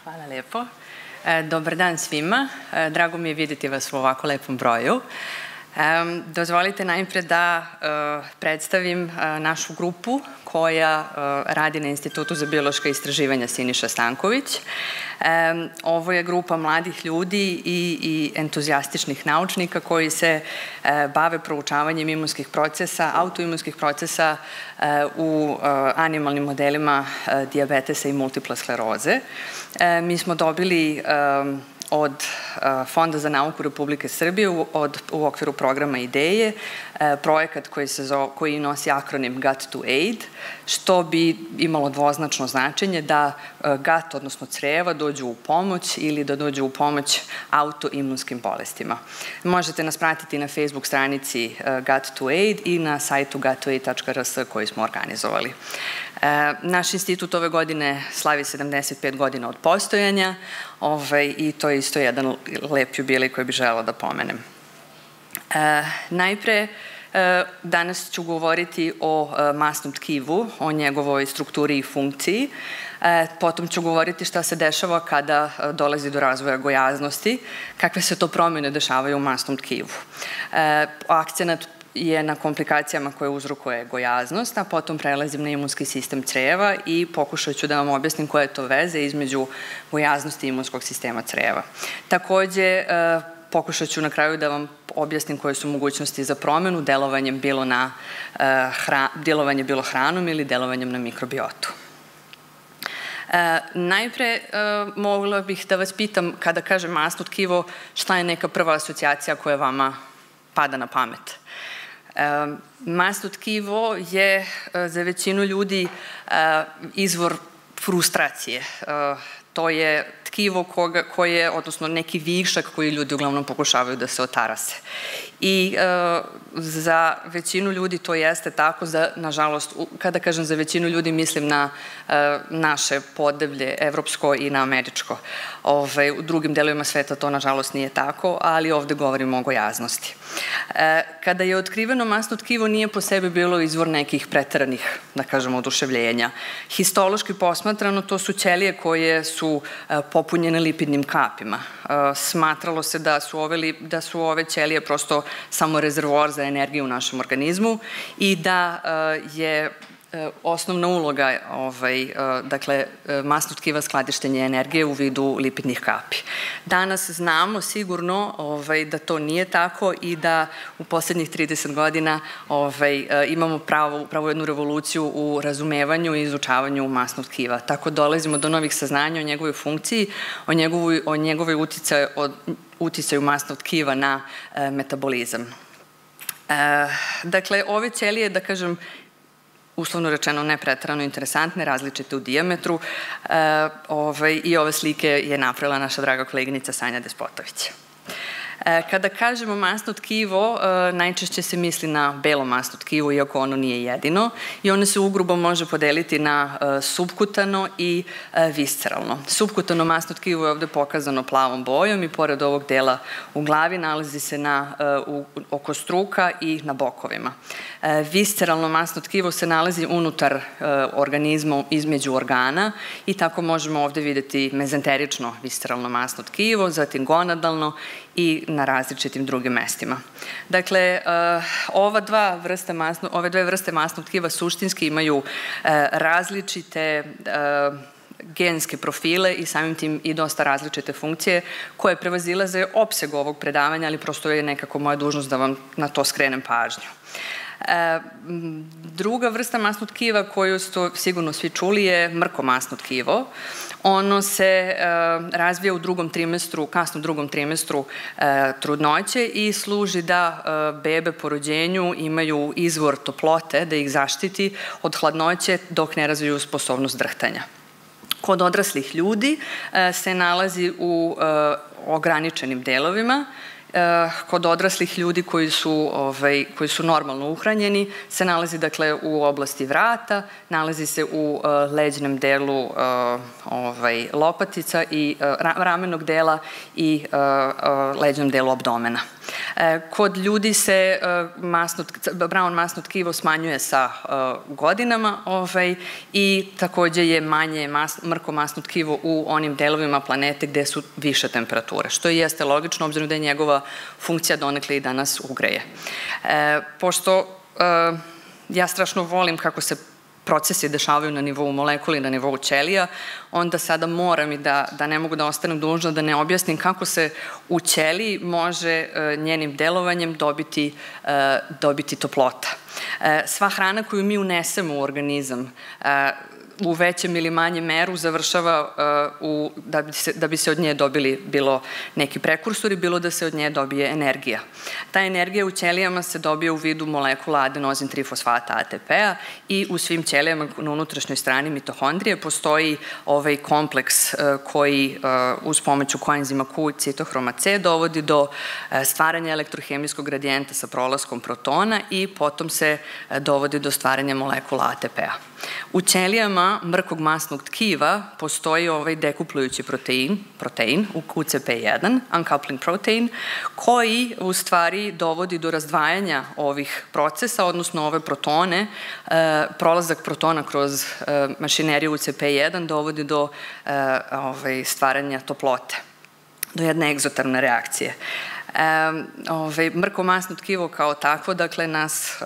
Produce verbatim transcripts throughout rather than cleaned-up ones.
Hvala lepo. Dobar dan svima. Drago mi je vidjeti vas u ovako lepom broju. Dozvolite najpred da predstavim našu grupu koja radi na Institutu za biološka istraživanja Siniša Stanković. Ovo je grupa mladih ljudi i entuzijastičnih naučnika koji se bave proučavanjem imunskih procesa, autoimunskih procesa u animalnim modelima dijabetesa i multiple skleroze. Mi smo dobili od Fonda za nauku Republike Srbije u okviru programa IDEje projekat koji nosi akronim Gut to Aid, što bi imalo dvoznačno značenje da gut, odnosno creva, dođu u pomoć ili da dođu u pomoć autoimunskim bolestima. Možete nas pratiti na Facebook stranici Gut to Aid i na sajtu gut to aid tačka r s koji smo organizovali. Naš institut ove godine slavi sedamdeset pet godina od postojanja i to je isto jedan lep jubilej koji bih želela da pomenem. Najpre, danas ću govoriti o masnom tkivu, o njegovoj strukturi i funkciji. Potom ću govoriti šta se dešava kada dolazi do razvoja gojaznosti, kakve se to promjene dešavaju u masnom tkivu. Akcenat je na komplikacijama koje uzrokuje gojaznost, a potom prelazim na imunski sistem creva i pokušat ću da vam objasnim koje je to veze između gojaznosti i imunskog sistema creva. Takođe, pokušat ću na kraju da vam objasnim koje su mogućnosti za promenu, delovanjem bilo na delovanje bilo hranom ili delovanjem na mikrobiotu. Najpre, mogla bih da vas pitam, kada kažem masno tkivo, šta je neka prva asocijacija koja vama pada na pamet? Masno tkivo je za većinu ljudi izvor frustracije. To je tkivo koje, odnosno neki višak koji ljudi uglavnom pokušavaju da se otarase. I za većinu ljudi to jeste tako, nažalost, kada kažem za većinu ljudi mislim na naše podneblje, evropsko i na američko. U drugim delovima sveta to nažalost nije tako, ali ovde govorimo o gojaznosti. Kada je otkriveno masno tkivo nije po sebi bilo izvor nekih preteranih, da kažemo, oduševljenja. Histološki posmatrano to su ćelije koje su popunjene lipidnim kapima. Smatralo se da su ove ćelije prosto samo rezervoar za energiju u našem organizmu i da je osnovna uloga masnog tkiva skladištenje energije u vidu lipidnih kapi. Danas znamo sigurno da to nije tako i da u poslednjih trideset godina imamo pravu jednu revoluciju u razumevanju i izučavanju masnog tkiva. Tako dolazimo do novih saznanja o njegovoj funkciji, o njegovoj uticaju masnog tkiva na metabolizam. Dakle, ove ćelije, da kažem, uslovno rečeno ne preterano interesantne, različite u dijametru i ove slike je napravila naša draga koleginica Sanja Despotović. Kada kažemo masno tkivo, najčešće se misli na belo masno tkivo, iako ono nije jedino, i ono se ugrubo može podeliti na supkutano i visceralno. Supkutano masno tkivo je ovde pokazano plavom bojom i pored ovog dela u glavi nalazi se oko struka i na bokovima. Visceralno masno tkivo se nalazi unutar organizma između organa i tako možemo ovde videti mezenterično visceralno masno tkivo, zatim gonadalno i na različitim drugim mestima. Dakle, ove dve vrste masnog tkiva suštinski imaju različite genske profile i samim tim i dosta različite funkcije koje prevazilaze opseg ovog predavanja, ali prosto je nekako moja dužnost da vam na to skrenem pažnju. Druga vrsta masnog tkiva koju ste sigurno svi čuli je mrko masno tkivo. Ono se razvija u drugom trimestru, kasno drugom trimestru trudnoće i služi da bebe po rođenju imaju izvor toplote, da ih zaštiti od hladnoće dok ne razviju sposobnost drhtanja. Kod odraslih ljudi se nalazi u ograničenim delovima. Kod odraslih ljudi koji su normalno uhranjeni se nalazi dakle u oblasti vrata, nalazi se u leđnom delu lopatica i ramenog dela i leđnom delu abdomena. Kod ljudi se brown masno tkivo smanjuje sa godinama i takođe je manje mrko masno tkivo u onim delovima planete gde su više temperature, što i jeste logično, obzirom da je njegova funkcija donekle i danas ugreje. Pošto ja strašno volim kako se procesi dešavaju na nivou molekula i na nivou ćelija, onda sada moram i da ne mogu da ostanem dužna da ne objasnim kako se u ćeliji može njenim delovanjem dobiti toplota. Sva hrana koju mi unesemo u organizam u većem ili manjem meru završava da bi se od nje dobili bilo neki prekursori, bilo da se od nje dobije energija. Ta energija u ćelijama se dobije u vidu molekula adenozin trifosfata A T P-a i u svim ćelijama na unutrašnjoj strani mitohondrije postoji ovaj kompleks koji uz pomoću koenzima Q i citohroma C dovodi do stvaranja elektrohemijskog gradijenta sa prolaskom protona i potom se dovodi do stvaranja molekula A T P-a. U ćelijama mrkog masnog tkiva postoji ovaj dekuplujući protein, protein U C P jedan, uncoupling protein, koji u stvari dovodi do razdvajanja ovih procesa, odnosno ove protone, prolazak protona kroz mašineriju U C P jedan dovodi do stvaranja toplote, do jedne egzotermne reakcije. Mrko masno tkivo kao takvo, dakle, nas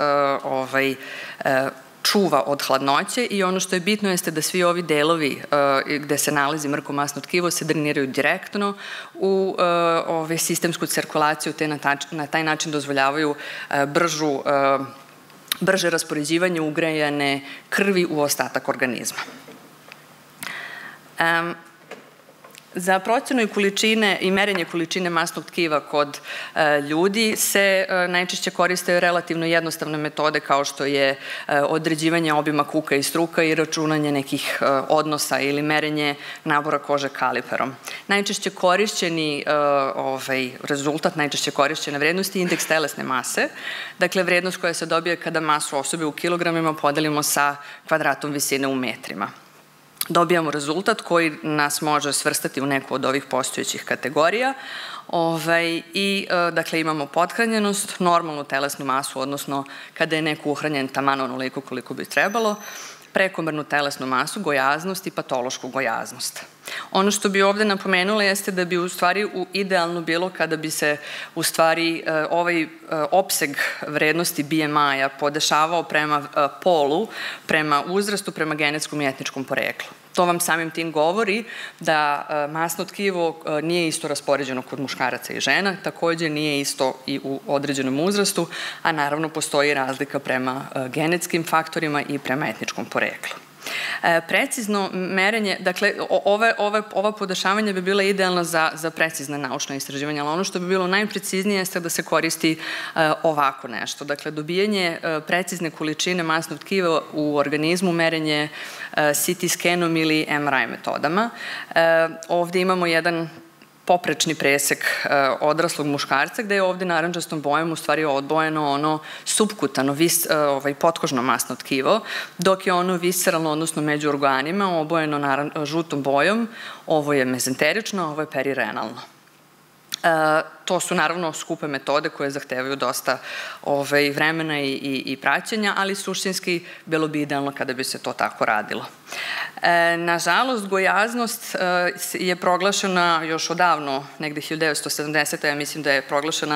čuva od hladnoće i ono što je bitno jeste da svi ovi delovi gde se nalazi mrko masno tkivo se dreniraju direktno u sistemsku cirkulaciju te na taj način dozvoljavaju brže raspoređivanje ugrejane krvi u ostatak organizma. Za procenu količine i merenje količine masnog tkiva kod ljudi se najčešće koriste relativno jednostavne metode kao što je određivanje obima kuka i struka i računanje nekih odnosa ili merenje nabora kože kaliperom. Najčešće korišćeni rezultat, najčešće korišćena vrednost je indeks telesne mase, dakle vrednost koja se dobije kada masu osobe u kilogramima podelimo sa kvadratom visine u metrima. Dobijamo rezultat koji nas može svrstati u neku od ovih postojećih kategorija i dakle imamo pothranjenost, normalnu telesnu masu, odnosno kada je neko uhranjen taman onoliko koliko bi trebalo, prekomernu telesnu masu, gojaznost i patološku gojaznost. Ono što bi ovde napomenula jeste da bi u stvari idealno bilo kada bi se u stvari ovaj opseg vrednosti B M I-a podešavao prema polu, prema uzrastu, prema genetskom i etničkom poreklu. To vam samim tim govori da masno tkivo nije isto raspoređeno kod muškaraca i žena, takođe nije isto i u određenom uzrastu, a naravno postoji razlika prema genetskim faktorima i prema etničkom poreklu. Precizno merenje, dakle, ova podešavanja bi bila idealna za precizne naučne istraživanja, ali ono što bi bilo najpreciznije jeste da se koristi ovako nešto. Dakle, dobijanje precizne količine masnog tkiva u organizmu, merenje C T skenom ili M R I metodama. Ovde imamo jedan poprečni presek odraslog muškarca, gde je ovde narančastom bojom u stvari odbojeno ono subkutano, potkožno masno tkivo, dok je ono visceralno, odnosno među organima, obojeno žutom bojom. Ovo je mezenterično, ovo je perirenalno. To su naravno skupe metode koje zahtevaju dosta vremena i praćenja, ali suštinski bilo bi idealno kada bi se to tako radilo. Nažalost, gojaznost je proglašena još odavno, negde hiljadu devetsto sedamdesete. ja mislim da je proglašena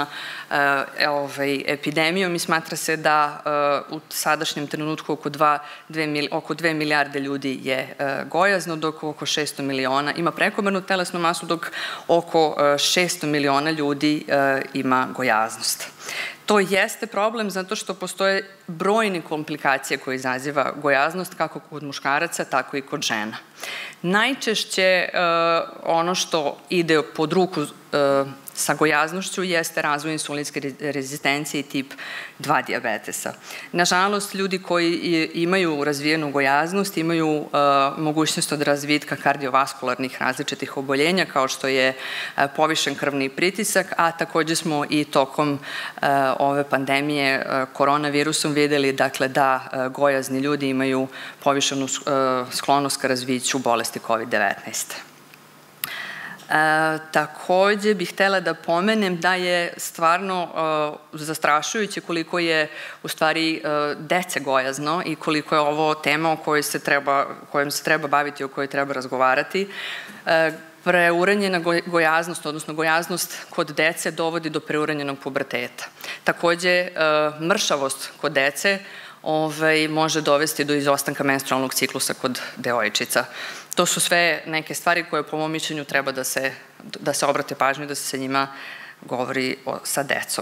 epidemijom i smatra se da u sadašnjem trenutku oko dve milijarde ljudi je gojazno, dok oko šesto miliona ima prekomernu telesnu masu, dok oko šesto miliona ljudi ima gojaznost. To jeste problem zato što postoje brojne komplikacije koje izaziva gojaznost kako kod muškaraca, tako i kod žena. Najčešće ono što ide pod ruku sa gojaznošću jeste razvoj insulinske rezistencije i tip dva dijabetesa. Nažalost, ljudi koji imaju razvijenu gojaznost imaju mogućnost od razvitka kardiovaskularnih različitih oboljenja kao što je povišen krvni pritisak, a takođe smo i tokom ove pandemije koronavirusom videli dakle, da gojazni ljudi imaju povišenu sklonost ka razviću bolesti kovid devetnaest. Takođe bih htela da pomenem da je stvarno zastrašujuće koliko je u stvari dece gojazno i koliko je ovo tema o kojoj se treba, kojom se treba baviti, o kojoj treba razgovarati. Preuranjena gojaznost, odnosno gojaznost kod dece dovodi do preuranjenog puberteta. Takođe, mršavost kod dece može dovesti do izostanka menstrualnog ciklusa kod devojčica. To su sve neke stvari koje po mom mišljenju treba da se obrate pažnju i da se sa njima govori sa decom.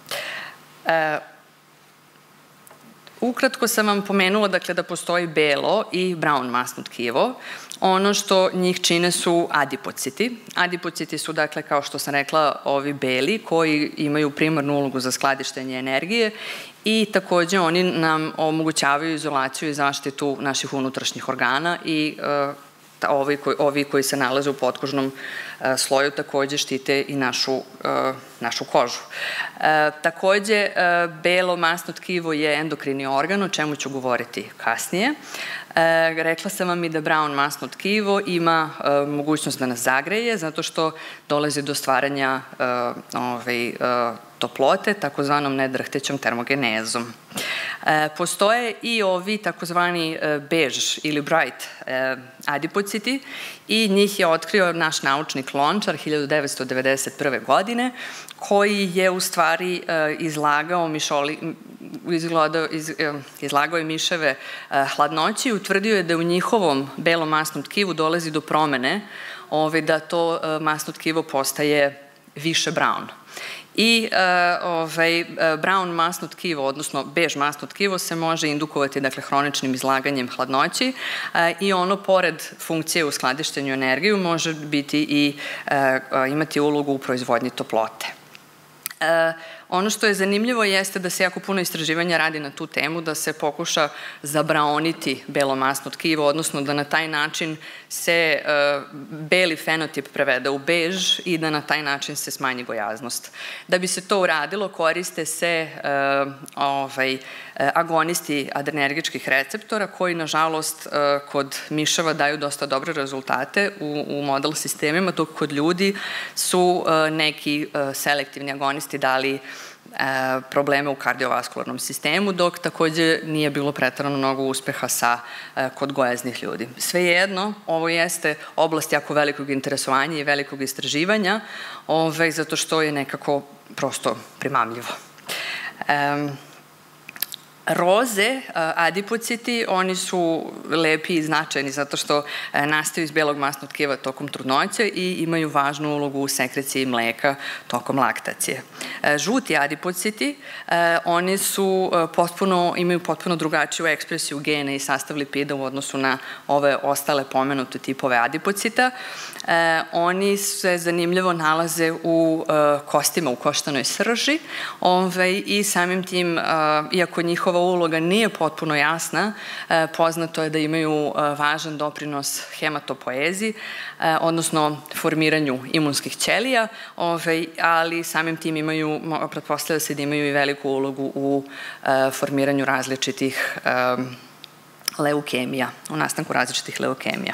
Ukratko sam vam pomenula da postoji belo i brown masno tkivo. Ono što njih čine su adipociti. Adipociti su, dakle, kao što sam rekla, ovi beli koji imaju primarnu ulogu za skladištenje energije i takođe oni nam omogućavaju izolaciju i zaštitu naših unutrašnjih organa i ovi koji se nalaze u potkožnom sloju takođe štite i našu kožu. Takođe, belo masno tkivo je endokrini organ, o čemu ću govoriti kasnije. Rekla sam vam i da brown masno tkivo ima mogućnost da nas zagreje, zato što dolazi do stvaranja toplote, takozvanom nedrhtećom termogenezom. Postoje i ovi takozvani bež ili bright adipociti i njih je otkrio naš naučnik Lončar hiljadu devetsto devedeset prve. godine, koji je u stvari izlagao izlagao je miševe hladnoći i utvrdio je da u njihovom belom masnom tkivu dolazi do promene da to masno tkivo postaje više brown. I brown masno tkivo, odnosno bež masno tkivo se može indukovati hroničnim izlaganjem hladnoći i ono, pored funkcije u skladištenju energiju, može biti i imati ulogu u proizvodnji toplote. Ono što je zanimljivo jeste da se jako puno istraživanja radi na tu temu, da se pokuša zabraoniti belo masno tkivo, odnosno da na taj način se beli fenotip prevede u bež i da na taj način se smanji gojaznost. Da bi se to uradilo, koriste se agonisti adrenergičkih receptora koji, nažalost, kod miševa daju dosta dobre rezultate u model sistemima, dok kod ljudi su neki selektivni agonisti dali probleme u kardiovaskularnom sistemu, dok takođe nije bilo preterano mnogo uspeha kod gojaznih ljudi. Svejedno, ovo jeste oblast jako velikog interesovanja i velikog istraživanja, zato što je nekako prosto primamljivo. Roze adipociti, oni su lepi i značajni zato što nastaju iz belog masnog tkiva tokom trudnoće i imaju važnu ulogu u sekreciji mleka tokom laktacije. Žuti adipociti, oni su potpuno, imaju potpuno drugačiju ekspresiju gena i sastav lipida u odnosu na ove ostale pomenute tipove adipocita. Oni se zanimljivo nalaze u kostima, u koštanoj srži i samim tim, iako njihova uloga nije potpuno jasna, poznato je da imaju važan doprinos hematopoezi, odnosno formiranju imunskih ćelija, ali samim tim imaju, pretpostavlja se da imaju i veliku ulogu u formiranju različitih leukemija, u nastanku različitih leukemija.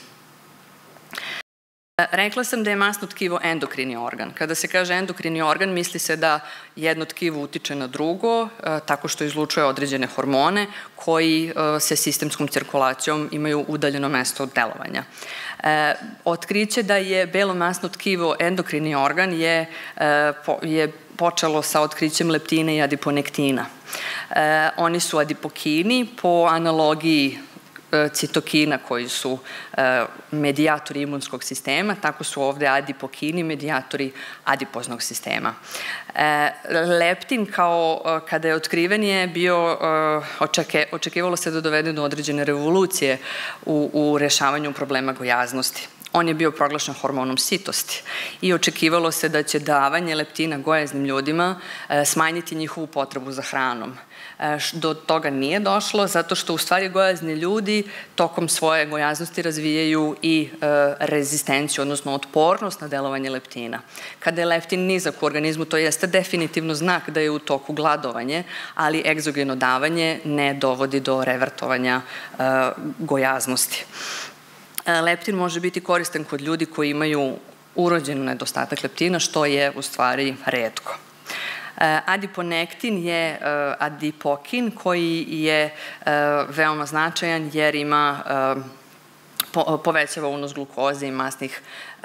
Rekla sam da je masno tkivo endokrini organ. Kada se kaže endokrini organ, misli se da jedno tkivo utiče na drugo tako što izlučuje određene hormone koji se sistemskom cirkulacijom imaju udaljeno mesto od delovanja. Otkriće da je belo masno tkivo endokrini organ je počelo sa otkrićem leptina i adiponektina. Oni su adipokini po analogiji citokina koji su medijatori imunskog sistema, tako su ovde adipokini medijatori adipoznog sistema. Leptin, kao kada je otkriven, je bio, očekivalo se da dovede do određene revolucije u rešavanju problema gojaznosti. On je bio proglašen hormonom sitosti i očekivalo se da će davanje leptina gojaznim ljudima smanjiti njihovu potrebu za hranom. Do toga nije došlo, zato što u stvari gojazni ljudi tokom svoje gojaznosti razvijaju i rezistenciju, odnosno otpornost na delovanje leptina. Kada je leptin nizak u organizmu, to jeste definitivno znak da je u toku gladovanje, ali egzogeno davanje ne dovodi do revertovanja gojaznosti. Leptin može biti koristan kod ljudi koji imaju urođen nedostatak leptina, što je u stvari retko. Adiponektin je adipokin koji je veoma značajan jer ima, povećava unos glukoze i masnih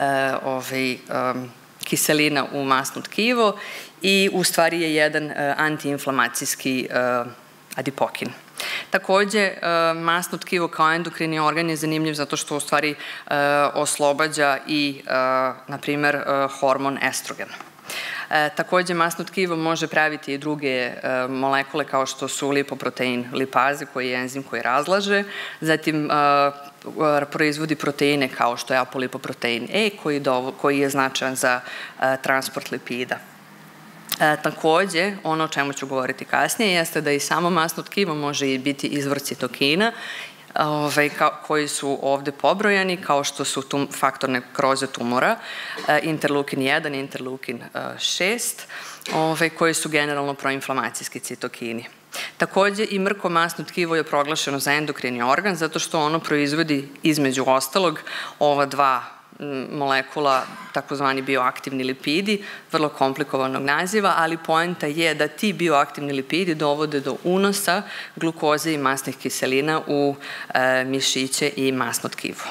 kiselina u masno tkivo i u stvari je jedan antiinflamacijski adipokin. Takođe, masno tkivo kao endokrini organ je zanimljiv zato što u stvari oslobađa i, na primer, hormon estrogen. Takođe, masno tkivo može praviti i druge molekule kao što su lipoprotein lipaze, koji je enzim koji razlaže, zatim proizvodi proteine kao što je apolipoprotein E, koji je značajan za transport lipida. Takođe, ono o čemu ću govoriti kasnije jeste da i samo masno tkivo može biti izvor citokina koji su ovde pobrojani, kao što su faktor nekroze tumora, interleukin jedan i interleukin šest, koji su generalno proinflamacijski citokini. Takođe, i mrko masno tkivo je proglašeno za endokrini organ zato što ono proizvodi, između ostalog, ova dva molekula, takozvani bioaktivni lipidi, vrlo komplikovanog naziva, ali poenta je da ti bioaktivni lipidi dovode do unosa glukoze i masnih kiselina u mišiće i masno tkivo.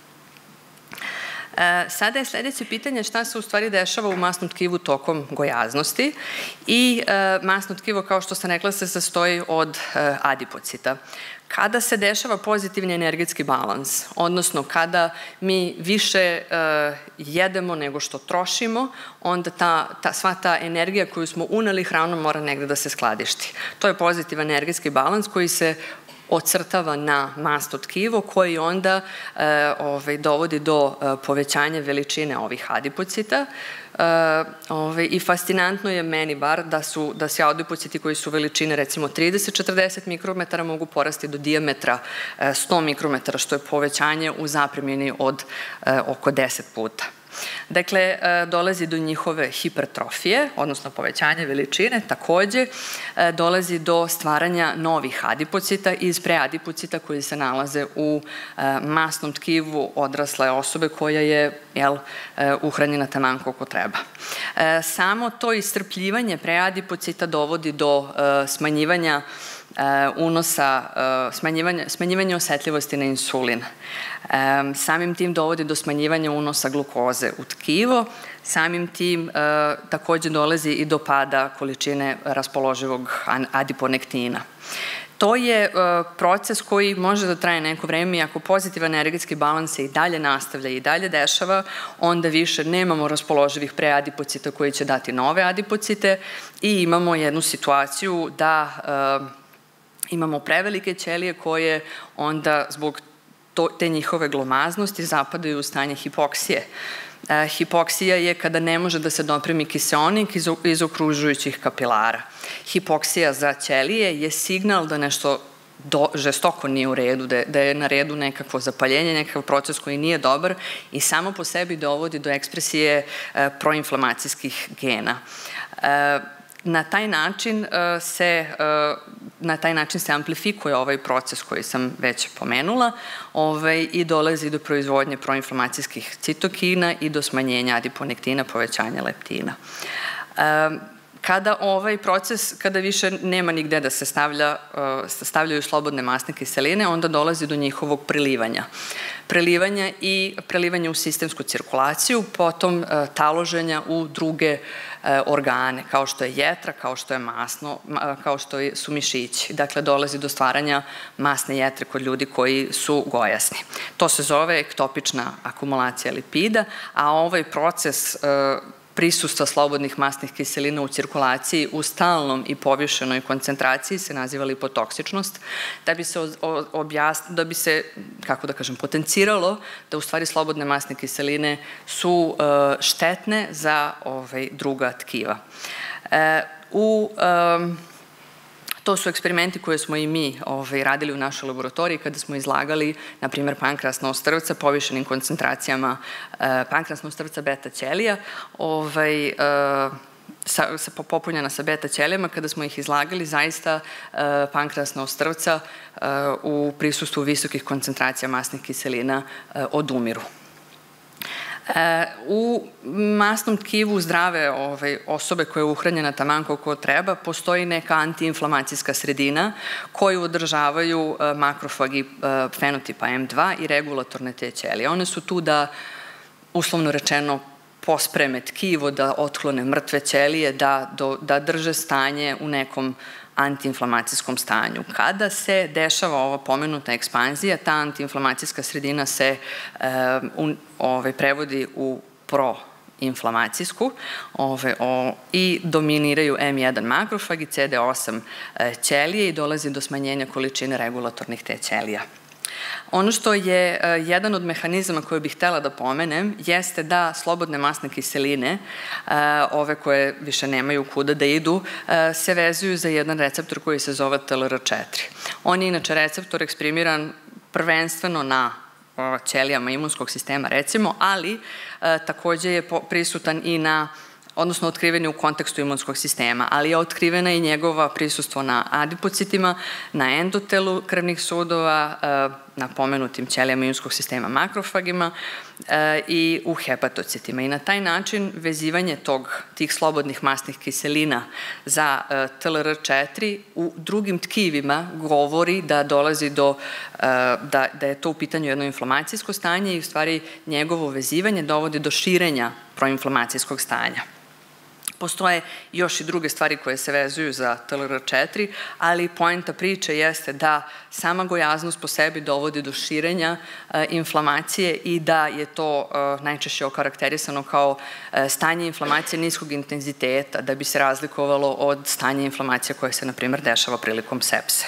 Sada je sledeće pitanje šta se u stvari dešava u masnom tkivu tokom gojaznosti i masno tkivo, kao što sam rekla, se sastoji od adipocita. Kada se dešava pozitivni energetski balans, odnosno kada mi više jedemo nego što trošimo, onda sva ta energija koju smo uneli hranom mora negde da se skladišti. To je pozitivan energetski balans koji se ocrtava na masno tkivo koji onda dovodi do povećanja veličine ovih adipocita i fascinantno je meni bar da se adipociti koji su veličine recimo trideset do četrdeset mikrometara mogu porasti do dijametra sto mikrometara, što je povećanje u zapremini od oko deset puta. Dakle, dolazi do njihove hipertrofije, odnosno povećanja veličine, takođe dolazi do stvaranja novih adipocita iz preadipocita koji se nalaze u masnom tkivu odrasle osobe koja je uhranjena taman koliko treba. Samo to iscrpljivanje preadipocita dovodi do smanjivanja unosa, smanjivanja osetljivosti na insulin. Samim tim dovodi do smanjivanja unosa glukoze u tkivo, samim tim takođe dolazi i do pada količine raspoloživog adiponektina. To je proces koji može da traje neko vreme i ako pozitivan energetski balans se i dalje nastavlja i dalje dešava, onda više nemamo raspoloživih preadipocita koji će dati nove adipocite i imamo jednu situaciju da imamo prevelike ćelije koje onda zbog te njihove glomaznosti zapadaju u stanje hipoksije. Hipoksija je kada ne može da se dopremi kiseonik iz okružujućih kapilara. Hipoksija za ćelije je signal da nešto žestoko nije u redu, da je na redu nekakvo zapaljenje, nekakav proces koji nije dobar i samo po sebi dovodi do ekspresije proinflamacijskih gena. Na taj način se na taj način se amplifikuje ovaj proces koji sam već pomenula i dolazi do proizvodnje proinflamacijskih citokina i do smanjenja adiponektina, povećanja leptina. Kada ovaj proces, kada više nema nigde da se stavljaju slobodne masne kiseline, onda dolazi do njihovog prelivanja. Prelivanja i prelivanja u sistemsku cirkulaciju, potom taloženja u druge organe, kao što je jetra, kao što je masno, kao što su mišići. Dakle, dolazi do stvaranja masne jetre kod ljudi koji su gojasni. To se zove ektopična akumulacija lipida, a ovaj proces prisustva slobodnih masnih kiselina u cirkulaciji u stalnom i povišenoj koncentraciji se naziva lipotoksičnost, da bi se, da bi se, kako da kažem, potenciralo da u stvari slobodne masne kiseline su štetne za druga tkiva. U To su eksperimenti koje smo i mi radili u našoj laboratoriji kada smo izlagali, na primjer, pankrasna ostrvca povišenim koncentracijama pankrasna ostrvca beta ćelija, popunjena sa beta ćelijama. Kada smo ih izlagali, zaista pankrasna ostrvca u prisustvu visokih koncentracija masnih kiselina odumiru. U masnom tkivu zdrave osobe koja je uhranjena taman koliko treba, postoji neka antiinflamacijska sredina koju održavaju makrofagi fenotipa em dva i regulatorne te ćelije. One su tu da, uslovno rečeno, pospreme tkivo, da otklone mrtve ćelije, da drže stanje u nekom antiinflamacijskom stanju. Kada se dešava ova pomenuta ekspanzija, ta antiinflamacijska sredina se prevodi u proinflamacijsku i dominiraju em jedan makrofag i ce de osam ćelije i dolazi do smanjenja količine regulatornih te ćelija. Ono što je jedan od mehanizama koje bih htela da pomenem jeste da slobodne masne kiseline, ove koje više nemaju kuda da idu, se vezuju za jedan receptor koji se zove te el er četiri. On je inače receptor eksprimiran prvenstveno na ćelijama imunskog sistema, recimo, ali takođe je prisutan i na, odnosno otkriven je u kontekstu imunskog sistema, ali je otkrivena i njegova prisustvo na adipocitima, na endotelu krvnih sudova, na pomenutim ćelijama imunskog sistema makrofagima i u hepatocitima. I na taj način vezivanje tih slobodnih masnih kiselina za te el er četiri u drugim tkivima govori da dolazi do, da je to u pitanju jedno inflamacijsko stanje i u stvari njegovo vezivanje dovodi do širenja proinflamacijskog stanja. Postoje još i druge stvari koje se vezuju za te el er četiri, ali poenta priče jeste da sama gojaznost po sebi dovodi do širenja inflamacije i da je to najčešće okarakterisano kao stanje inflamacije niskog intenziteta, da bi se razlikovalo od stanja inflamacije koje se, na primjer, dešava prilikom sepse.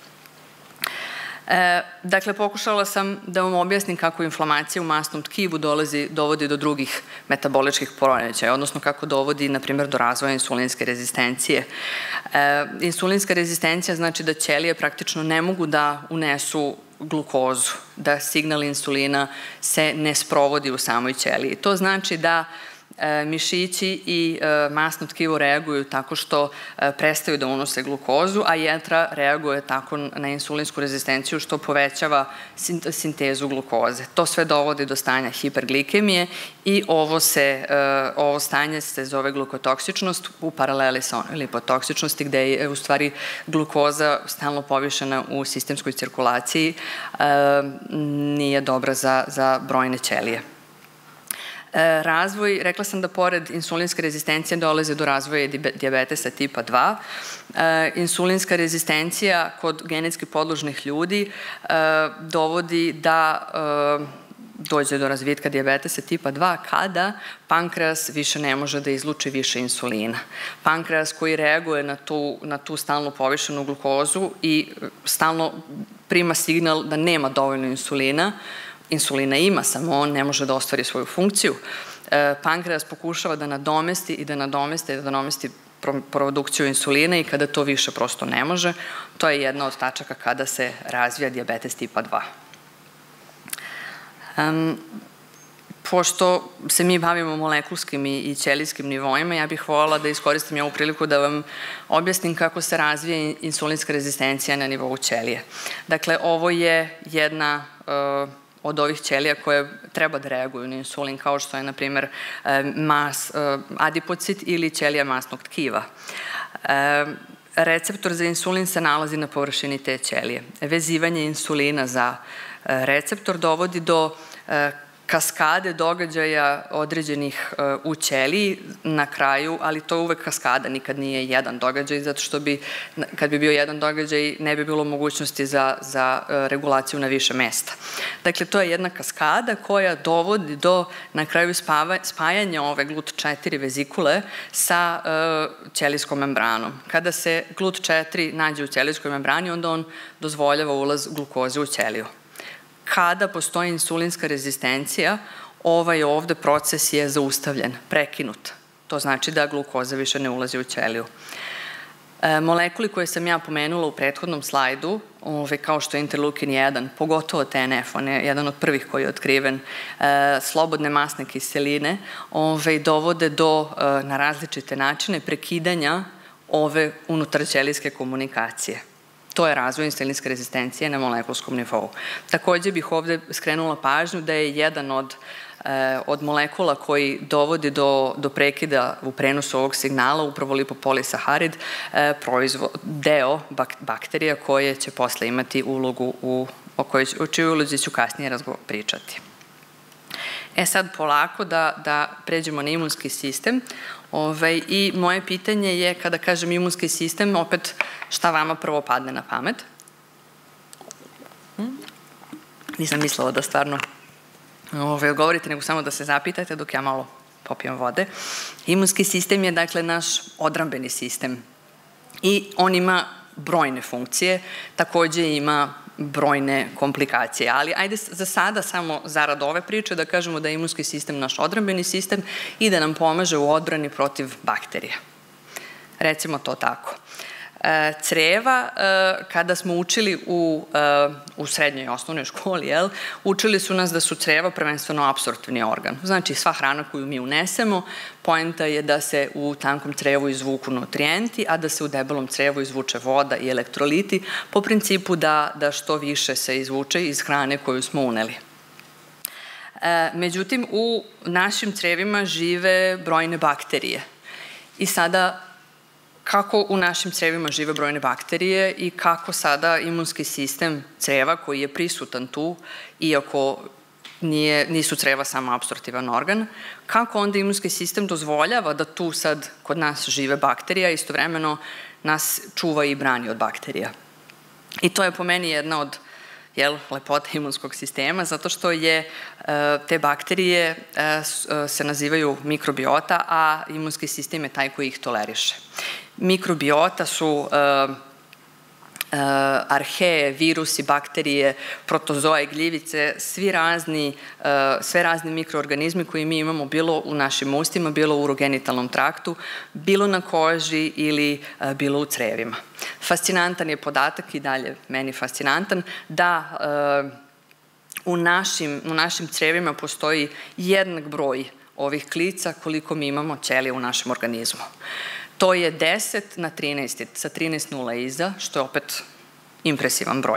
Dakle, pokušala sam da vam objasnim kako inflamacija u masnom tkivu dovodi do drugih metaboličkih poremećaja, odnosno kako dovodi, na primjer, do razvoja insulinske rezistencije. Insulinska rezistencija znači da ćelije praktično ne mogu da unesu glukozu, da signal insulina se ne sprovodi u samoj ćeliji. To znači da mišići i masno tkivo reaguju tako što prestaju da unose glukozu, a jetra reaguje tako na insulinsku rezistenciju što povećava sintezu glukoze. To sve dovodi do stanja hiperglikemije i ovo stanje se zove glukotoksičnost u paraleli sa lipotoksičnosti, gde je u stvari glukoza stalno povišena u sistemskoj cirkulaciji, nije dobra za brojne ćelije. Razvoj, rekla sam da pored insulinske rezistencije dolaze do razvoja dijabetesa tipa dva. Insulinska rezistencija kod genetski podložnih ljudi dovodi da dođe do razvitka dijabetesa tipa dva kada pankreas više ne može da izluči više insulina. Pankreas koji reaguje na tu stalno povišenu glukozu i stalno prima signal da nema dovoljno insulina, insulina ima, samo on ne može da ostvari svoju funkciju. Pankreas pokušava da nadomesti i da nadomesti i da nadomesti produkciju insulina i kada to više prosto ne može, to je jedna od tačaka kada se razvija dijabetes tipa dva. Pošto se mi bavimo molekulskim i ćelijskim nivoima, ja bih voljela da iskoristim ovu priliku da vam objasnim kako se razvija insulinska rezistencija na nivou ćelije. Dakle, ovo je jedna od ovih ćelija koje treba da reaguju na insulin, kao što je, na primjer, adipocit ili ćelija masnog tkiva. Receptor za insulin se nalazi na površini te ćelije. Vezivanje insulina za receptor dovodi do kaskade događaja određenih u ćeliji na kraju, ali to je uvek kaskada, nikad nije jedan događaj, zato što bi, kad bi bio jedan događaj, ne bi bilo mogućnosti za regulaciju na više mesta. Dakle, to je jedna kaskada koja dovodi do, na kraju, spajanja ove glut četiri vezikule sa ćelijskom membranom. Kada se glut četiri nađe u ćelijskoj membrani, onda on dozvoljava ulaz glukoze u ćeliju. Kada postoji insulinska rezistencija, ovaj ovde proces je zaustavljen, prekinut. To znači da glukoza više ne ulazi u ćeliju. Molekuli koje sam ja pomenula u prethodnom slajdu, kao što je interleukin jedan, pogotovo te en ef, on je jedan od prvih koji je otkriven, slobodne masne kiseline, dovode do, na različite načine, prekidanja ove unutarćelijske komunikacije. To je razvoj insulinske rezistencije na molekulskom nivou. Takođe bih ovde skrenula pažnju da je jedan od od molekula koji dovodi do prekida u prenosu ovog signala, upravo lipopolisaharid, deo bakterija koje će posle imati ulogu, o čijoj ulozi ću kasnije pričati. E sad polako da pređemo na imunski sistem i moje pitanje je, kada kažem imunski sistem, opet šta vama prvo padne na pamet? Nisam mislila da stvarno govorite, nego samo da se zapitate dok ja malo popijem vode. Imunski sistem je, dakle, naš odbrambeni sistem i on ima brojne funkcije, takođe ima brojne komplikacije, ali ajde za sada samo zarad ove priče da kažemo da je imunski sistem naš odbrambeni sistem i da nam pomaže u odbrani protiv bakterija. Recimo to tako. Creva, kada smo učili u srednjoj osnovnoj školi, učili su nas da su creva prvenstveno apsorptivni organ. Znači, sva hrana koju mi unesemo, poenta je da se u tankom crevu izvuku nutrijenti, a da se u debelom crevu izvuče voda i elektroliti, po principu da što više se izvuče iz hrane koju smo uneli. Međutim, u našim crevima žive brojne bakterije. I sada, kako u našim crevima žive brojne bakterije i kako sada imunski sistem creva koji je prisutan tu, iako nisu creva samo apsorptivan organ, kako onda imunski sistem dozvoljava da tu sad kod nas žive bakterija i istovremeno nas čuva i brani od bakterija. I to je po meni jedna od lepota imunskog sistema, zato što je te bakterije se nazivaju mikrobiota, a imunski sistem je taj koji ih toleriše. Mikrobiota su arheje, virusi, bakterije, protozoe, gljivice, svi razni, sve razni mikroorganizmi koji mi imamo bilo u našim ustima, bilo u urogenitalnom traktu, bilo na koži ili bilo u crevima. Fascinantan je podatak i dalje meni fascinantan da u našim crevima postoji jednak broj ovih klica koliko mi imamo ćelija u našem organizmu. To je deset na trinaest, sa trinaest nula iza, što je opet impresivan broj.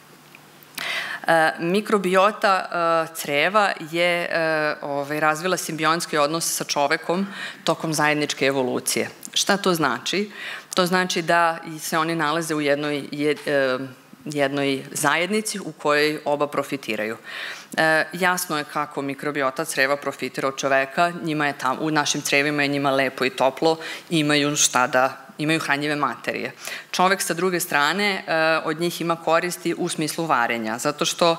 Mikrobiota creva je razvila simbionski odnos sa čovekom tokom zajedničke evolucije. Šta to znači? To znači da se oni nalaze u jednoj zajednici u kojoj oba profitiraju. Jasno je kako mikrobiota creva profitira od čoveka, u našim crevima je njima lepo i toplo, imaju šta da, imaju hranjive materije. Čovek sa druge strane od njih ima koristi u smislu varenja, zato što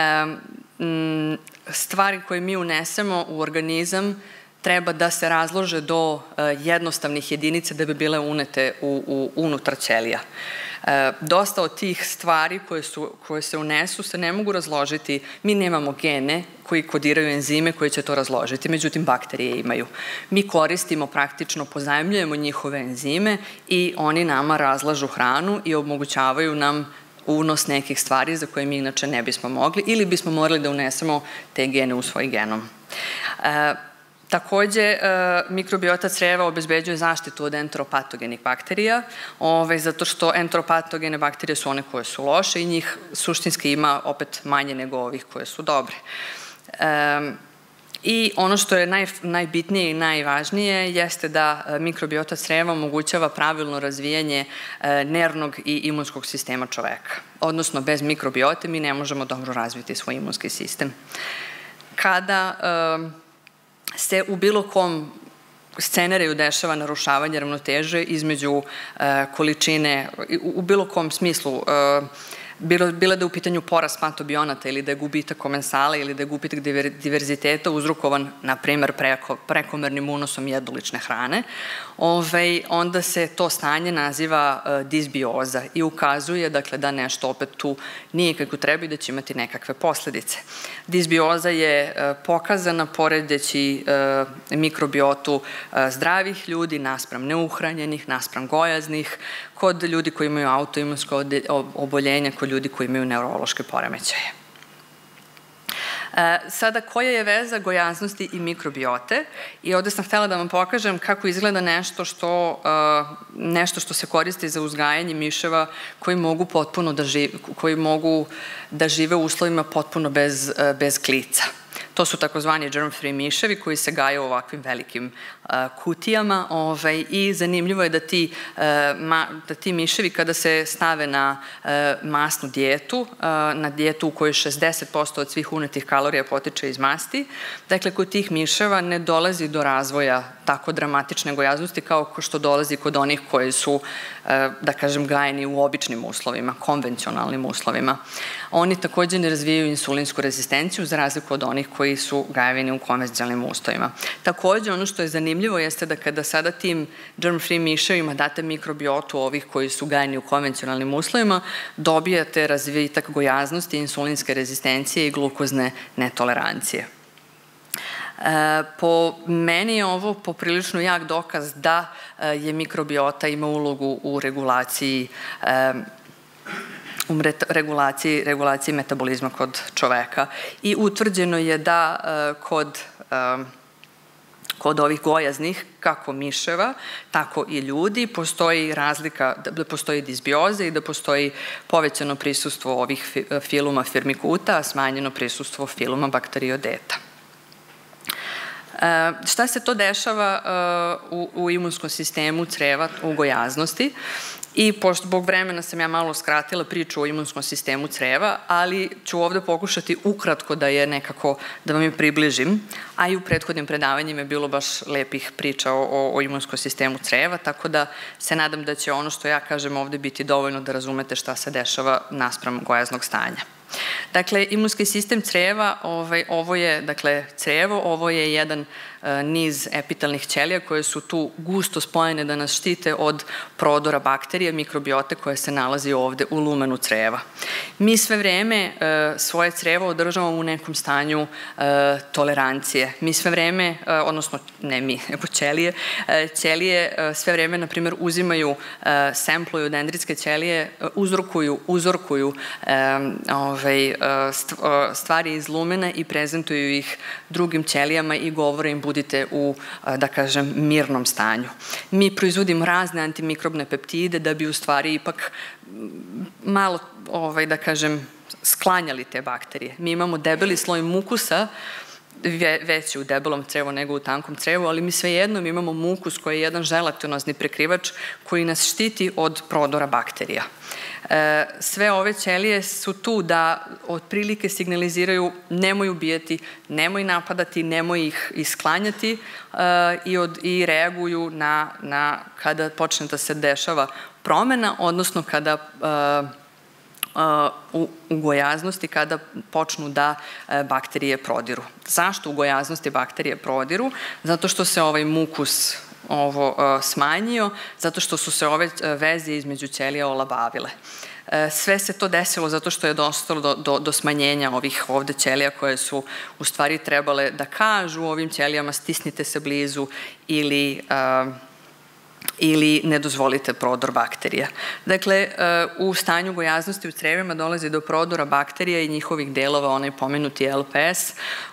stvari koje mi unesemo u organizam treba da se razlože do jednostavnih jedinica da bi bile unete unutar ćelija. Dosta od tih stvari koje se unesu se ne mogu razložiti. Mi nemamo gene koji kodiraju enzime koji će to razložiti, međutim bakterije imaju. Mi koristimo, praktično pozajmljujemo njihove enzime i oni nama razlažu hranu i omogućavaju nam unos nekih stvari za koje mi inače ne bismo mogli ili bismo morali da unesemo te gene u svoj genom. Takođe, mikrobiota creva obezbeđuje zaštitu od enteropatogenih bakterija, zato što enteropatogene bakterije su one koje su loše i njih suštinski ima opet manje nego ovih koje su dobre. I ono što je najbitnije i najvažnije jeste da mikrobiota creva omogućava pravilno razvijanje nervnog i imunskog sistema čoveka. Odnosno, bez mikrobiote mi ne možemo dobro razviti svoj imunski sistem. Kada se u bilo kom scenariju dešava narušavanje ravnoteže između količine, u bilo kom smislu, bilo da je u pitanju porast patobionata ili da je gubitak komensala ili da je gubitak diverziteta uzrokovan, na primer, prekomernim unosom jednolične hrane, onda se to stanje naziva disbioza i ukazuje da nešto opet tu nije kako treba i da će imati nekakve posledice. Disbioza je pokazana poredeći mikrobiotu zdravih ljudi naspram neuhranjenih, naspram gojaznih, kod ljudi koji imaju autoimunsko oboljenje, kod ljudi koji imaju neurološke poremećaje. Sada, koja je veza gojaznosti i mikrobiote? I ovde sam htela da vam pokažem kako izgleda nešto što nešto što se koristi za uzgajanje miševa koji mogu potpuno da žive, koji mogu da žive u uslovima potpuno bez klica. To su takozvani germ-free miševi koji se gaje u ovakvim velikim kutijama i zanimljivo je da ti miševi kada se stave na masnu dijetu, na dijetu u kojoj šezdeset posto od svih unetih kalorija potiče iz masti, dakle, kod tih miševa ne dolazi do razvoja tako dramatične gojaznosti kao što dolazi kod onih koji su, da kažem, gajeni u običnim uslovima, konvencionalnim uslovima. Oni takođe ne razvijaju insulinsku rezistenciju za razliku od onih koji su gajeni u konvencionalnim uslovima. Takođe, ono što je zanimljivo jeste da kada sada tim germ-free miševima date mikrobiotu ovih koji su gajeni u konvencionalnim uslovima, dobijate razvitak gojaznosti, insulinske rezistencije i glukozne netolerancije. Po meni je ovo poprilično jak dokaz da je mikrobiota ima ulogu u regulaciji u regulaciji, regulaciji metabolizma kod čoveka. I utvrđeno je da kod kod ovih gojaznih, kako miševa, tako i ljudi, postoji razlika, da postoji disbioza i da postoji povećano prisustvo ovih filuma firmikuta, a smanjeno prisustvo filuma bakteriodeta. Šta se to dešava u imunskom sistemu creva u gojaznosti? I pošto zbog vremena sam ja malo skratila priču o imunskom sistemu creva, ali ću ovde pokušati ukratko da je nekako, da vam je približim, a i u prethodnim predavanjima je bilo baš lepih priča o imunskom sistemu creva, tako da se nadam da će ono što ja kažem ovde biti dovoljno da razumete šta se dešava naspram gojaznog stanja. Dakle, imunski sistem creva, ovo je, dakle, crevo, ovo je jedan niz epitalnih ćelija koje su tu gusto spojene da nas štite od prodora bakterije, mikrobiote koje se nalazi ovde u lumenu creva. Mi sve vreme svoje crevo održavamo u nekom stanju tolerancije. Mi sve vreme, odnosno ne mi, nego ćelije, ćelije sve vreme, na primjer, uzimaju sempluju dendritske ćelije, uzorkuju, uzorkuju stvari iz lumena i prezentuju ih drugim ćelijama i govore im budite u, da kažem, mirnom stanju. Mi proizvodimo razne antimikrobne peptide da bi u stvari ipak malo, da kažem, sklanjali te bakterije. Mi imamo debeli sloj mukusa, veći u debelom crevu nego u tankom crevu, ali mi svejedno imamo mukus koji je jedan želatinozni prekrivač koji nas štiti od prodora bakterija. Sve ove ćelije su tu da otprilike signaliziraju nemoj ubijati, nemoj napadati, nemoj ih isklanjati i reaguju na kada počne da se dešava promena, odnosno kada u gojaznosti kada počnu da bakterije prodiru. Zašto u gojaznosti bakterije prodiru? Zato što se ovaj mukus ovo smanjio, zato što su se ove veze između ćelija olabavile. Sve se to desilo zato što je dostalo do smanjenja ovih ovde ćelija koje su u stvari trebale da kažu ovim ćelijama stisnite se blizu ili ili ne dozvolite prodor bakterija. Dakle, u stanju gojaznosti u crevima dolazi do prodora bakterija i njihovih delova, onaj pomenuti L P S,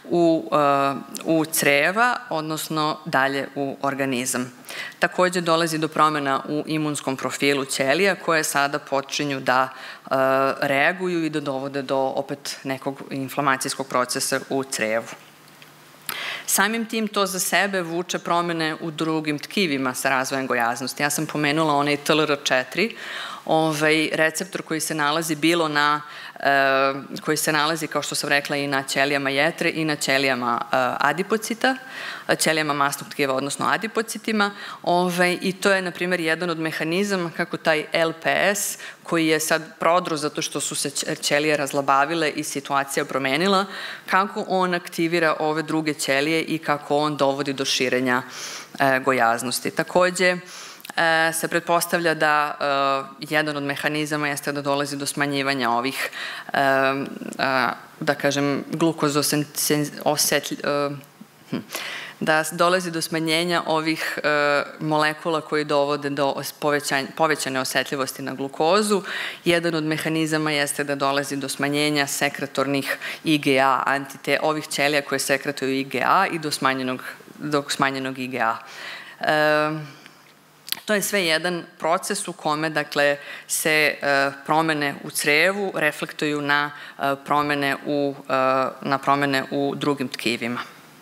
u creva, odnosno dalje u organizam. Takođe dolazi do promena u imunskom profilu ćelija koje sada počinju da reaguju i da dovode do opet nekog inflamacijskog procesa u crevu. Samim tim to za sebe vuče promene u drugim tkivima sa razvojem gojaznosti. Ja sam pomenula onaj T L R četiri, receptor koji se nalazi bilo na, koji se nalazi, kao što sam rekla, i na ćelijama jetre i na ćelijama adipocita, ćelijama masnog tkiva, odnosno adipocitima, i to je, na primjer, jedan od mehanizama kako taj L P S, koji je sad prodro zato što su se ćelije razlabavile i situacija promenila, kako on aktivira ove druge ćelije i kako on dovodi do širenja gojaznosti. Takođe, se pretpostavlja da jedan od mehanizama jeste da dolazi do smanjivanja ovih, da kažem, da dolazi do smanjenja ovih molekula koji dovode do povećane osetljivosti na glukozu. Jedan od mehanizama jeste da dolazi do smanjenja sekretornih I G A, ovih ćelija koje sekretuju I G A i do smanjenog I G A. To je sve jedan proces u kome, dakle, se promene u crevu reflektuju na promene u, na promene u drugim tkivima.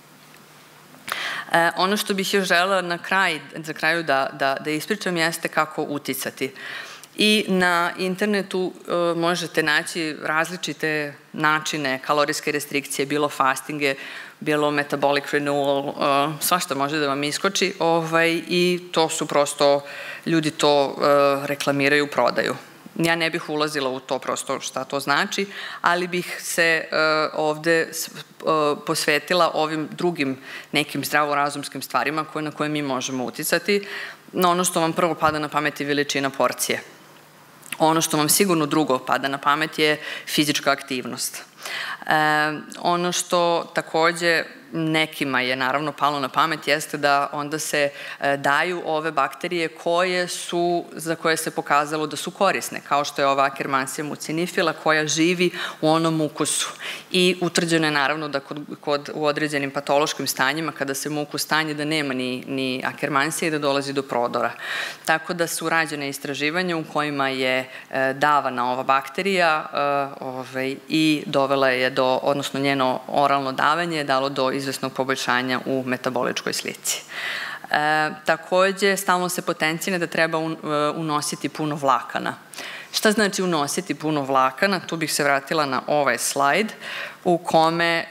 Ono što bih još želela na kraj, za kraju da, da, da ispričam jeste kako uticati. I na internetu možete naći različite načine kalorijske restrikcije, bilo fastinge, bilo metabolic renewal, svašta može da vam iskoči i to su prosto, ljudi to reklamiraju, prodaju. Ja ne bih ulazila u to prosto šta to znači, ali bih se ovde posvetila ovim drugim nekim zdravorazumskim stvarima na koje mi možemo uticati. Ono što vam prvo pada na pamet je veličina porcije. Ono što vam sigurno drugo pada na pamet je fizička aktivnost. Ono što takođe nekima je naravno palo na pamet jeste da onda se daju ove bakterije koje su, za koje se pokazalo da su korisne, kao što je ova Akkermansia mucinifila koja živi u onom mukusu. I utvrđeno je naravno da kod u određenim patološkim stanjima, kada se mukus stanje, da nema ni Akkermansia i da dolazi do prodora. Tako da su rađene istraživanja u kojima je davana ova bakterija i dovela je do, odnosno njeno oralno davanje je dalo do izvesnog poboljšanja u metaboličkoj slici. Takođe, stalno se potencira da treba unositi puno vlakana. Šta znači unositi puno vlakana? Tu bih se vratila na ovaj slajd u kome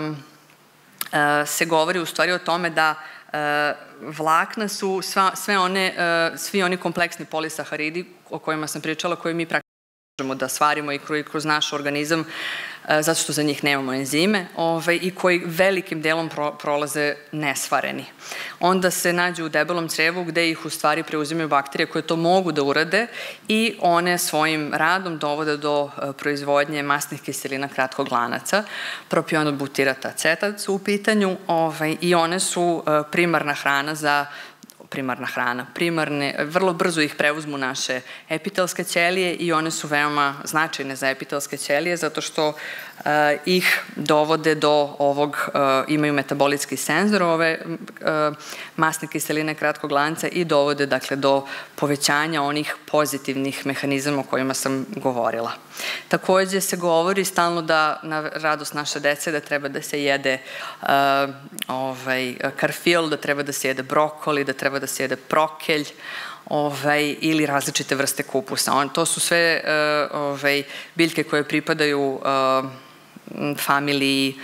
se govori u stvari o tome da vlakna su svi oni kompleksni polisaharidi o kojima sam pričala, koje mi praktično možemo da svarimo i kroz naš organizam, zato što za njih nemamo enzime i koji velikim delom prolaze nesvareni. Onda se nađu u debelom crevu gde ih u stvari preuzimaju bakterije koje to mogu da urade i one svojim radom dovode do proizvodnje masnih kiselina kratkog lanaca, propionobutirat acetat su u pitanju i one su primarna hrana za primarna hrana. Primarne, vrlo brzo ih preuzmu naše epitelske ćelije i one su veoma značajne za epitelske ćelije zato što ih dovode do ovog, imaju metabolitski senzor ove masne kiseline kratkog lanca i dovode dakle do povećanja onih pozitivnih mehanizama o kojima sam govorila. Takođe se govori stalno da na radost naše dece da treba da se jede karfil, da treba da se jede brokoli, da treba da se jede prokelj ili različite vrste kupusa. To su sve biljke koje pripadaju familiji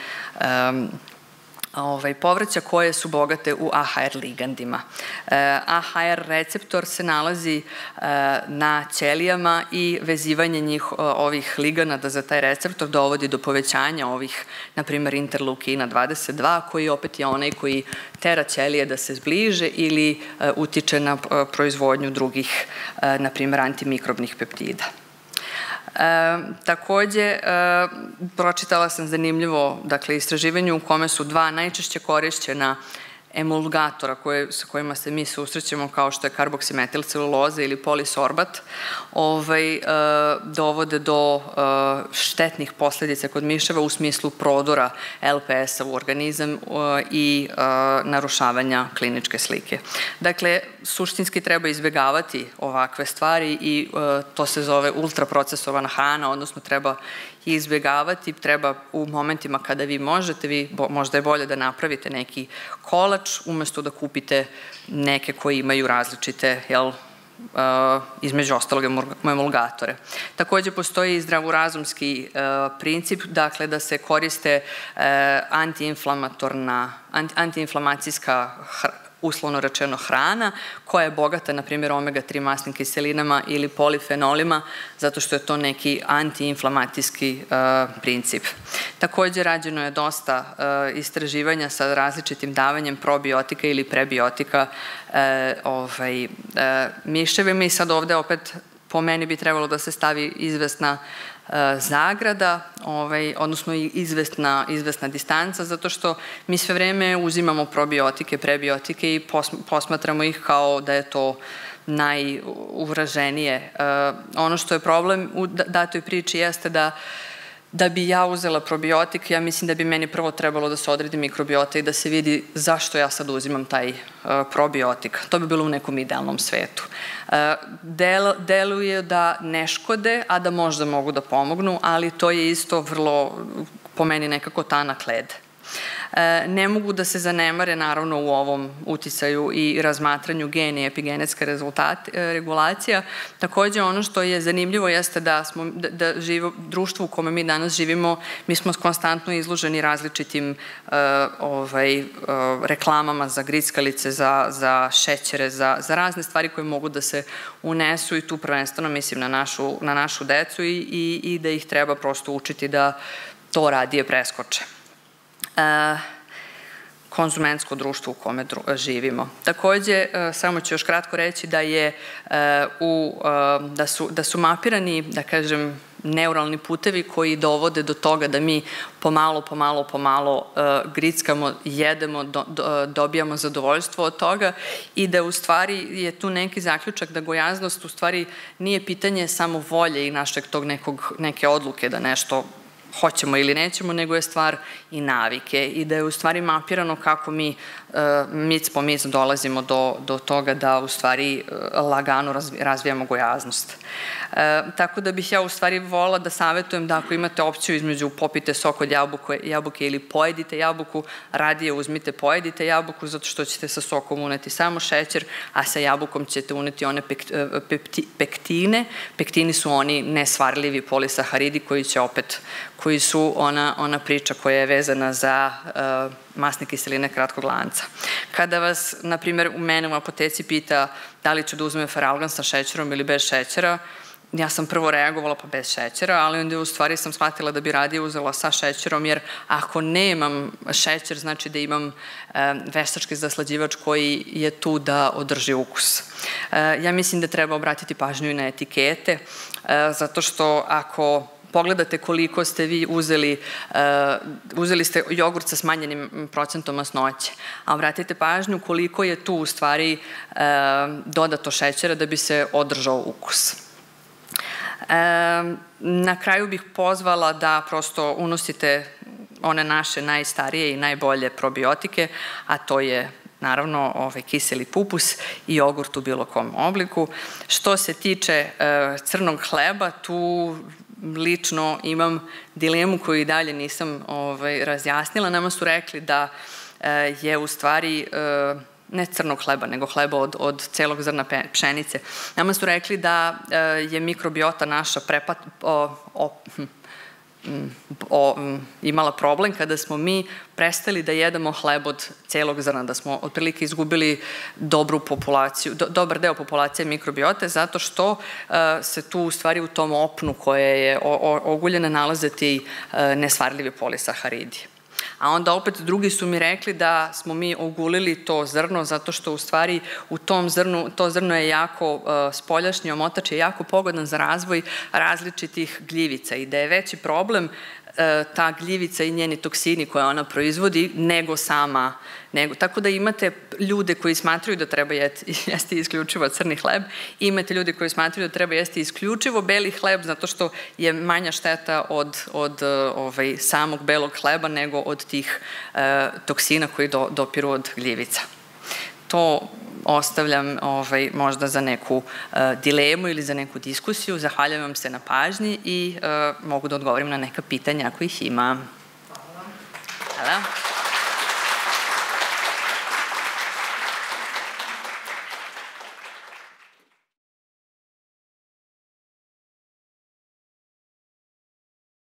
povrća koje su bogate u A H R ligandima. A H R receptor se nalazi na ćelijama i vezivanje njih ovih liganada za taj receptor dovodi do povećanja ovih, na primer, interleukina dvadeset dva, koji opet je onaj koji tera ćelije da se zbliže ili utiče na proizvodnju drugih, na primer, antimikrobnih peptida. Takođe, pročitala sam zanimljivo istraživanje u kome su dva najčešće korišćena emulgatora sa kojima se mi susrećemo, kao što je karboksimetilceluloza ili polisorbat, dovode do štetnih posledica kod miševa u smislu prodora L P S-a u organizam i narušavanja kliničke slike. Dakle, suštinski treba izbjegavati ovakve stvari i to se zove ultraprocesovana hrana, odnosno treba izbjegavati, treba u momentima kada vi možete, vi možda je bolje da napravite neki kolač umesto da kupite neke koji imaju različite, jel, između ostalog emulgatore. Takođe postoji i zdravorazumski princip, dakle da se koriste antiinflamacijska uslovno rečeno hrana, koja je bogata, na primjer, omega tri masnim kiselinama ili polifenolima, zato što je to neki antiinflamacijski princip. Takođe, rađeno je dosta istraživanja sa različitim davanjem probiotika ili prebiotika miševima i sad ovde opet po meni bi trebalo da se stavi izvesna zagrada, odnosno izvesna distanca, zato što mi sve vreme uzimamo probiotike, prebiotike i posmatramo ih kao da je to najuvraženije. Ono što je problem u datoj priči jeste da da bi ja uzela probiotik, ja mislim da bi meni prvo trebalo da se odredi mikrobiota i da se vidi zašto ja sad uzimam taj probiotik. To bi bilo u nekom idealnom svetu. Deluje da ne škode, a da možda mogu da pomognu, ali to je isto vrlo, po meni, nekako tanak led. Ne mogu da se zanemare, naravno, u ovom uticaju i razmatranju gena i epigenetska regulacija. Takođe, ono što je zanimljivo jeste da društvo u kome mi danas živimo, mi smo konstantno izloženi različitim reklamama za grickalice, za šećere, za razne stvari koje mogu da se unesu i tu prvenstveno mislim na našu decu i da ih treba prosto učiti da to radije preskoče. Konzumentsko društvo u kome živimo. Takođe, samo ću još kratko reći da su mapirani, da kažem, neuralni putevi koji dovode do toga da mi pomalo, pomalo, pomalo grickamo, jedemo, dobijamo zadovoljstvo od toga i da u stvari je tu neki zaključak da gojaznost u stvari nije pitanje samo volje i našeg tog neke odluke da nešto hoćemo ili nećemo, nego je stvar i navike i da je u stvari mapirano kako mi mic po mic dolazimo do toga da u stvari lagano razvijamo gojaznost. Tako da bih ja u stvari volila da savjetujem da ako imate opciju između popite sok od jabuke ili pojedite jabuku, radije uzmite pojedite jabuku zato što ćete sa sokom uneti samo šećer, a sa jabukom ćete uneti one pektine. Pektini su oni nesvarljivi polisaharidi koji će opet, koji su ona priča koja je vezana za masne kiseline kratkog lanca. Kada vas, na primjer, u mene u apoteci pita da li ću da uzmem feralgan sa šećerom ili bez šećera, ja sam prvo reagovala pa bez šećera, ali onda u stvari sam shvatila da bi radije uzela sa šećerom, jer ako nemam šećer, znači da imam veštački zaslađivač koji je tu da održi ukus. Ja mislim da treba obratiti pažnju i na etikete, zato što ako pogledate koliko ste vi uzeli, uzeli ste jogurt sa smanjenim procentom masnoće, a obratite pažnju koliko je tu u stvari dodato šećera da bi se održao ukus. Na kraju bih pozvala da prosto unosite one naše najstarije i najbolje probiotike, a to je naravno kiseli pupus i jogurt u bilo kom obliku. Što se tiče crnog hleba, tu lično imam dilemu koju i dalje nisam razjasnila. Nama su rekli da je u stvari ne crnog hleba, nego hleba od celog zrna pšenice. Nama su rekli da je mikrobiota naša imala problem kada smo mi prestali da jedemo hleb od celog zrna, da smo otprilike izgubili dobru populaciju, dobar deo populacije mikrobiote, zato što se tu u stvari u tom opnu koje je oguljene nalaze ti nesvarljivi polisaharidi. A onda opet drugi su mi rekli da smo mi ogulili to zrno zato što u stvari u tom zrnu, to zrno je jako spoljašnji omotač, je jako pogodan za razvoj različitih gljivica i da je veći problem ta gljivica i njeni toksini koje ona proizvodi nego sama. Tako da imate ljude koji smatraju da treba jesti isključivo crni hleb i imate ljude koji smatraju da treba jesti isključivo beli hleb zato što je manja šteta od samog belog hleba nego od tih toksina koji dopiru od gljivica. To ostavljam možda za neku dilemu ili za neku diskusiju. Zahvaljujem vam se na pažnji i mogu da odgovorim na neka pitanja ako ih ima. Hvala.